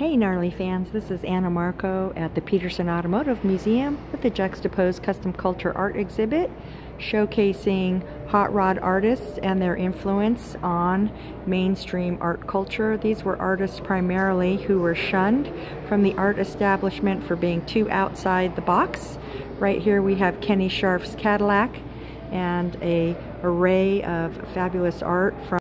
Hey Gnarly fans, this is Anna Marco at the Peterson Automotive Museum with the Juxtapos Custom Culture art exhibit showcasing hot rod artists and their influence on mainstream art culture. These were artists primarily who were shunned from the art establishment for being too outside the box. Right here we have Kenny Scharf's Cadillac and an array of fabulous art from